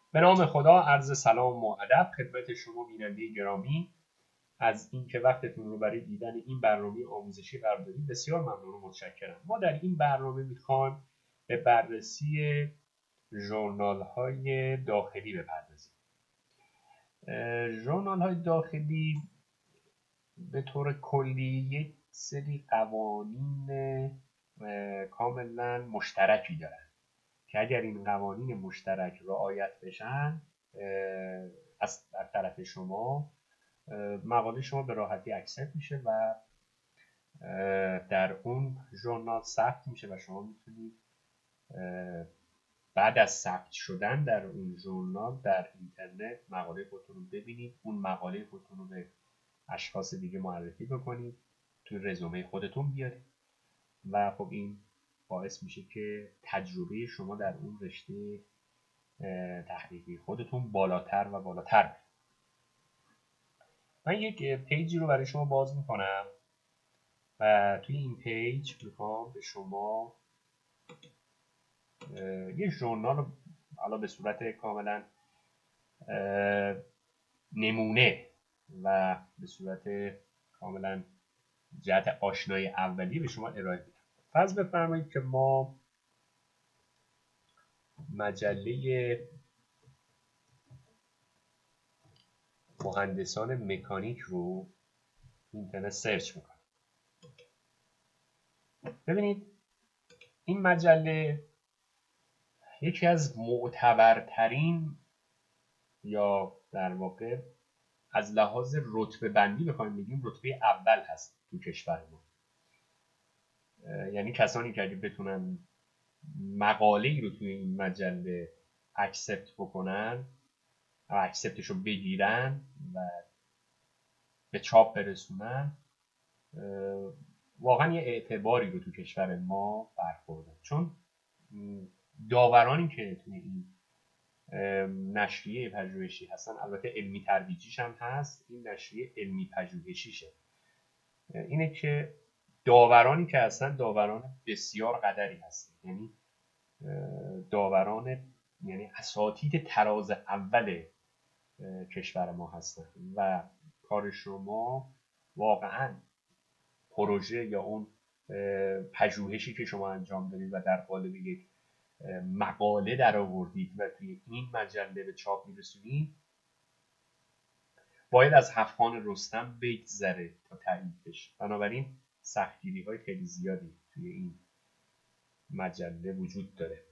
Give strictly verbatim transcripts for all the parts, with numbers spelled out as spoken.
به نام خدا، عرض سلام و ادب خدمت شما بیننده گرامی. از اینکه وقتتون رو برای دیدن این برنامه آموزشی قرار دادید بسیار ممنون و متشکرم. ما در این برنامه میخوایم به بررسی ژورنال های داخلی بپردازیم. ژورنال های داخلی به طور کلی یک سری قوانین کاملا مشترکی دارن که اگر این قوانین مشترک رعایت بشن از طرف شما، مقاله شما به راحتی اکسپت میشه و در اون ژورنال ثبت میشه و شما میتونید بعد از ثبت شدن در اون ژورنال در اینترنت مقاله خودتون رو ببینید، اون مقاله خودتون رو به اشخاص دیگه معرفی بکنید، توی رزومه خودتون بیارید و خب این باعث میشه که تجربه شما در اون رشته تحقیقی خودتون بالاتر و بالاتر بره. من یک پیجی رو برای شما باز میکنم و توی این پیج میخوام به شما یک ژورنال رو حالا به صورت کاملا نمونه و به صورت کاملا جهت آشنایی اولیه به شما ارائه میدم. فرض بفرمایید که ما مجله مهندسان مکانیک رو اینترنت سرچ میکنم. ببینید این مجله یکی از معتبرترین یا در واقع از لحاظ رتبه بندی بخوایم بگیم رتبه اول هست تو کشور ما. یعنی کسانی که اگه بتونن مقاله‌ای رو توی این مجله اکسپت بکنن و اکسپتش رو بگیرن و به چاپ برسونن، واقعا یه اعتباری رو تو کشور ما برخوردن، چون داورانی که توی این نشریه پژوهشی هستن، البته علمی ترویجیش هم هست، این نشریه علمی پژوهشیشه، اینه که داورانی که هستن داوران بسیار قدری هستن، یعنی داوران یعنی اساتید تراز اول کشور ما هستن و کار شما واقعا پروژه یا اون پژوهشی که شما انجام دادید و در قالب یک مقاله در آوردید و توی این مجله به چاپ میرسونید، باید از هفت‌خوان رستم بگذره تا تایید بشه. بنابراین سختگیری های خیلی زیادی توی این مجله وجود داره.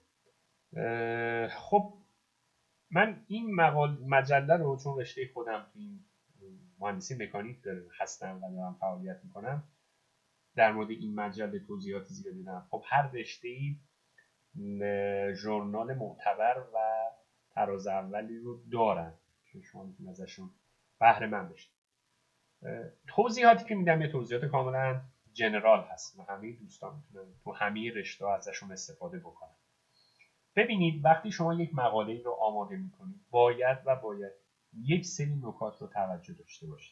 خب من این مقال مجله رو چون رشته خودم توی این مهندسی مکانیک هستم و دارم فعالیت میکنم، در مورد این مجله توضیحات زیادی دارم. خب هر رشته‌ای ژورنال معتبر و تراز اولی رو دارن که شما میتونید ازشون بهره مند بشید. توضیحاتی که میدم یه توضیحات کاملا جنرال هست و همه دوستان میتونن تو همه رشته‌ها ازشون استفاده بکنن. ببینید وقتی شما یک مقاله رو آماده میکنید، باید و باید یک سری نکات رو توجه داشته باشید.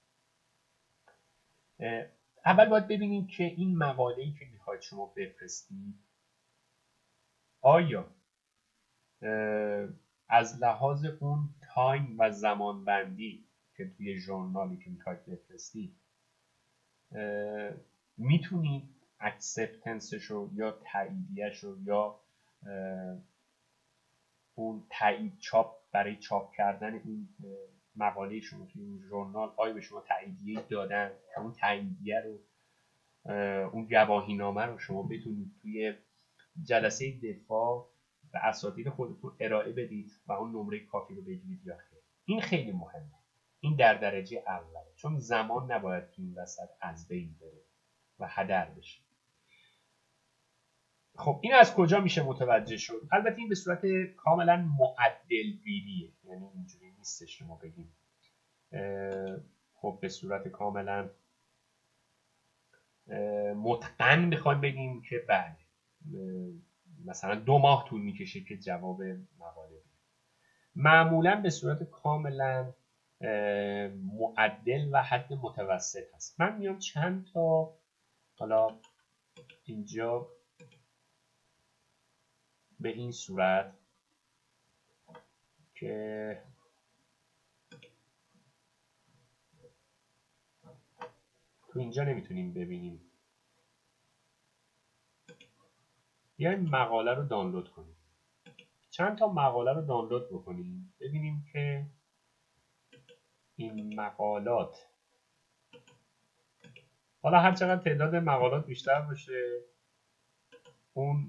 اول باید ببینید که این مقاله‌ای که میخواید شما بفرستید آیا از لحاظ اون تایم و زمان بندی که توی ژورنالی که میخواید بفرستید میتونید اکسپتنسش رو یا تاییدیش رو یا اون تایید چاپ برای چاپ کردن این مقاله شما توی این ژورنال آیا به شما تاییدیه دادن، اون تاییدیه رو اون گواهینامه رو شما بتونید توی جلسه دفاع به اساتید خودتون ارائه بدید و اون نمره کافی رو بگیرید یا خیر. این خیلی مهمه، این در درجه اوله، چون زمان نباید تو این وسط از بین بره و هدر بشه. خب این از کجا میشه متوجه شد؟ البته این به صورت کاملا معدل گیریه، یعنی اینجوری نیستش که ما بگیم خب به صورت کاملا متقن بخوایم بگیم که بله مثلا دو ماه طول میکشه که جواب مقاله بده. معمولا به صورت کاملا معدل و حد متوسط هست. من میام چند تا حالا اینجا به این صورت که تو اینجا نمیتونیم ببینیم. بیایم مقاله رو دانلود کنیم. چند تا مقاله رو دانلود بکنیم ببینیم که این مقالات، حالا هر چقدر تعداد مقالات بیشتر باشه اون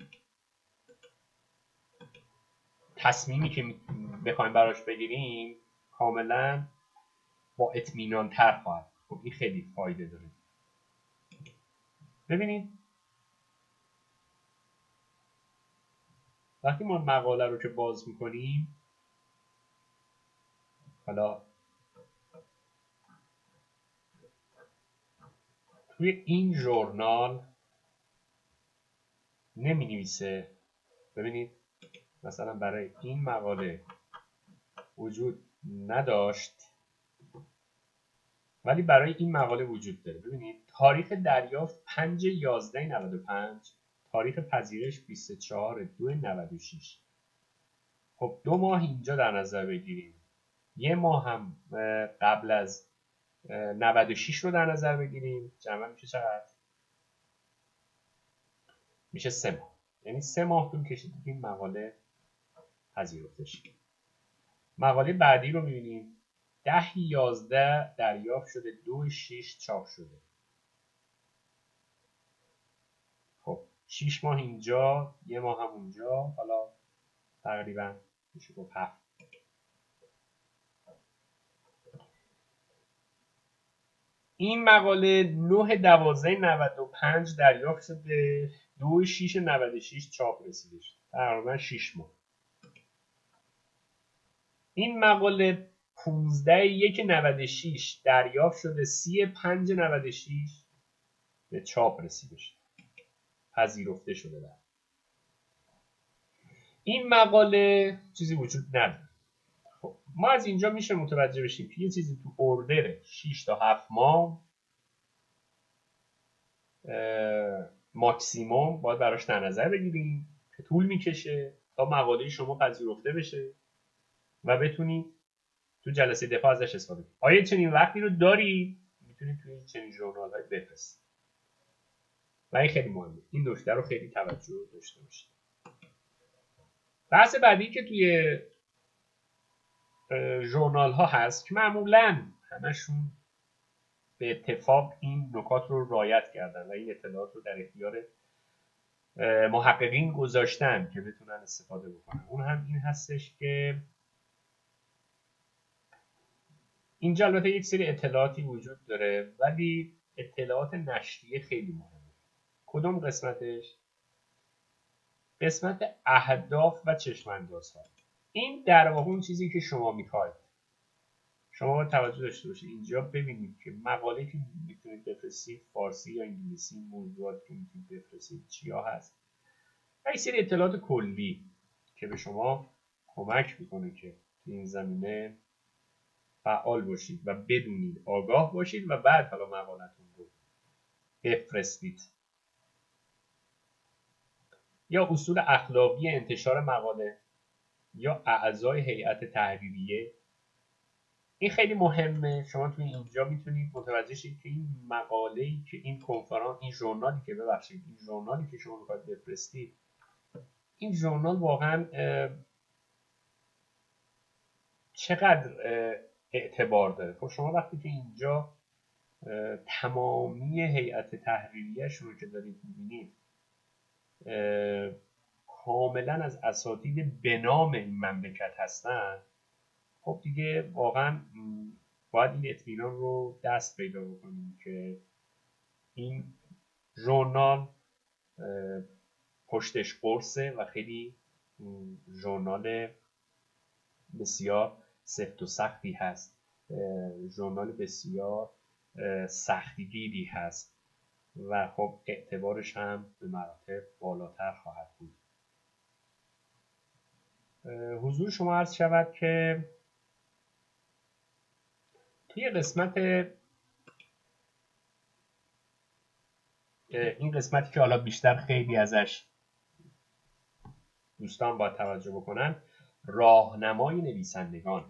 تصمیمی که بخوایم براش بگیریم کاملا با اطمینان تر خواهد. خب این خیلی فایده داره. ببینید وقتی ما مقاله رو که باز میکنیم، حالا توی این ژورنال نمی نویسه. ببینید مثلا برای این مقاله وجود نداشت ولی برای این مقاله وجود داره. ببینید تاریخ دریافت پنج یازده نود و پنج، تاریخ پذیرش بیست و چهار دو نود و شش. خب دو ماه اینجا در نظر بگیریم، یه ماه هم قبل از نود و شش رو در نظر بگیریم، جمع میشه چقدر؟ میشه سه ماه. یعنی سه ماه طول کشید این مقاله پذیرفته شد. مقاله بعدی رو میبینیم ده یازده دریافت شده، دو شش چاپ شده. خب شش ماه اینجا، یه ماه هم اونجا، حالا تقریبا میشه گفت هفت. این مقاله نه دوازده نود و پنج دریافت شده، دو شش نود و شش چاپ رسیده شد، تقریبا شش ماه. این مقاله پانزده یک نود و شش دریافت شده، سی پنج نود و شش به چاپ رسیده شد، پذیرفته شده در. این مقاله چیزی وجود نداره. خب ما از اینجا میشه متوجه بشیم که یه چیزی تو اوردر شش تا هفت ماه ماکسیموم باید براش در نظر بگیریم که طول میکشه تا مقاله شما پذیرفته بشه و بتونی تو جلسه دفاع ازش استفاده کنی. آیا چنین وقتی رو داری؟ میتونی توی چنین ژورنال‌های بفرستی. و این خیلی مهمه. این نکته رو خیلی توجه داشته باشید. بحث بعدی که توی ژورنال ها هست که معمولاً همشون به اتفاق این نکات رو رعایت کردن و این اطلاعات رو در اختیار محققین گذاشتن که بتونن استفاده بکنن. اون هم این هستش که اینجا البته یک سری اطلاعاتی وجود داره ولی اطلاعات نشریه خیلی مهمه. کدوم قسمتش؟ قسمت اهداف و چشم‌اندازها. این در واقع اون چیزی که شما میخواید. شما باید توجه داشته باشید اینجا ببینید که مقاله که میتونید بفرستید فارسی یا انگلیسی، موضوعات که میتونید بفرستید چیا هست و یک سری اطلاعات کلی که به شما کمک میکنه که این زمینه فعال باشید و بدونید، آگاه باشید و بعد حالا مقالتون رو بفرستید. یا اصول اخلاقی انتشار مقاله یا اعضای هیئت تحریریه. این خیلی مهمه. شما توی اینجا میتونید متوجه شید که این مقاله‌ای که این کنفرانس، این ژورنالی که ببخشید این ژورنالی که شما میخواید بفرستید، این ژورنال واقعا چقدر اعتبار داره. خب شما وقتی که اینجا تمامی هیئت تحریریه‌شون رو که دارید می‌بینید کاملا از اساتید به نام این مملکت هستن، خب دیگه واقعا باید این اطمینان رو دست پیدا بکنیم که این ژورنال پشتش قرصه و خیلی ژورنال بسیار سفت و سختی هست، ژورنال بسیار سختگیری هست و خب اعتبارش هم به مراتب بالاتر خواهد بود. حضور شما عرض شود که توی قسمت این قسمتی که حالا بیشتر خیلی ازش دوستان باید توجه بکنن، راهنمای نویسندگان.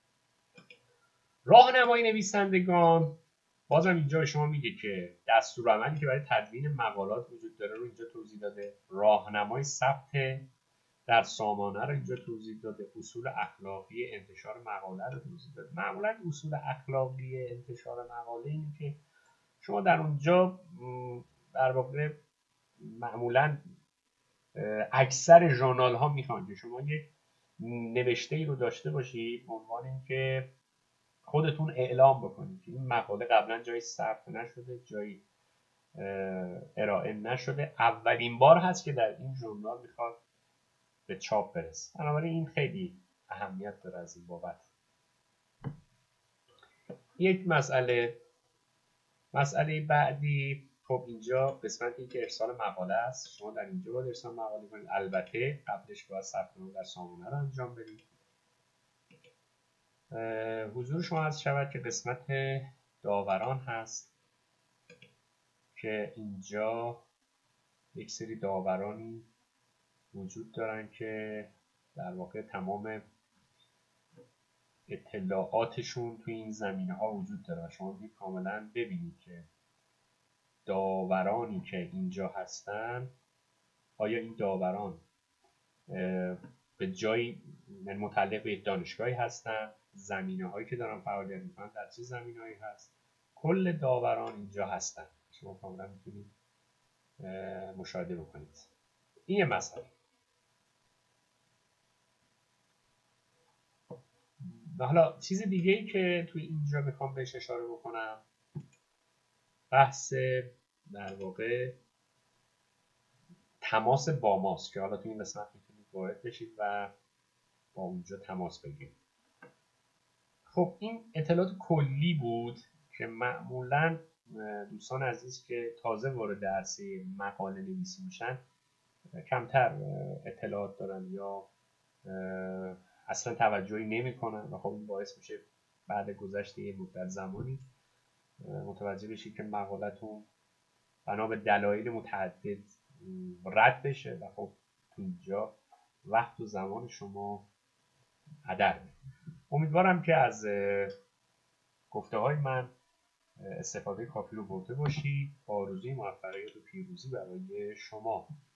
راهنمای نویسندگان بازم اینجا به شما میگه که دستورالعملی که برای تدوین مقالات وجود داره رو اینجا توضیح داده، راهنمای ثبت در سامانه رو اینجا توضیح داده، اصول اخلاقی انتشار مقاله رو توضیح داده. معمولا اصول اخلاقی انتشار مقاله اینه که شما در اونجا در واقع معمولا اکثر ژورنال ها میخوان که شما یک نوشته ای رو داشته باشید به عنوان اینکه خودتون اعلام بکنید که این مقاله قبلا جایی ثبت نشده، جایی ارائه نشده، اولین بار هست که در این ژورنال میخواد به چاپ برسه. بنابراین این خیلی اهمیت داره از این بابت. یک مسئله مسئله بعدی، خب اینجا قسمتی که ارسال مقاله است. شما در اینجا باید ارسال مقاله کنید، البته قبلش باید ثبت نام در سامانه رو انجام بدید. حضور شما از شود که قسمت داوران هست که اینجا یک سری داورانی وجود دارن که در واقع تمام اطلاعاتشون توی این زمینه ها وجود داره. شما باید کاملا ببینید که داورانی که اینجا هستن آیا این داوران به جایی متعلق به دانشگاهی هستن، زمینه هایی که دارن فعالیت میکنن در چه زمینه هایی هست. کل داوران اینجا هستن، شما کاملا میتونید مشاهده بکنید. این یه مسئله. و حالا چیز دیگه ای که توی اینجا میخوام بهش اشاره بکنم، بحث در واقع تماس با ماست که حالا توی این قسمت میتونید وارد بشید و با اونجا تماس بگیرید. خب این اطلاعات کلی بود که معمولا دوستان عزیز که تازه وارد عرصه مقاله نویسی میشن کمتر اطلاعات دارن یا اصلا توجهی نمیکنن و خب این باعث میشه بعد گذشت یه مدت زمانی متوجه بشید که مقالتون بنا به دلایل متعدد رد بشه و خب تو اینجا وقت و زمان شما هدر میره. امیدوارم که از گفته های من استفاده کافی رو برده باشید. با آرزوی موفقیت و پیروزی برای شما.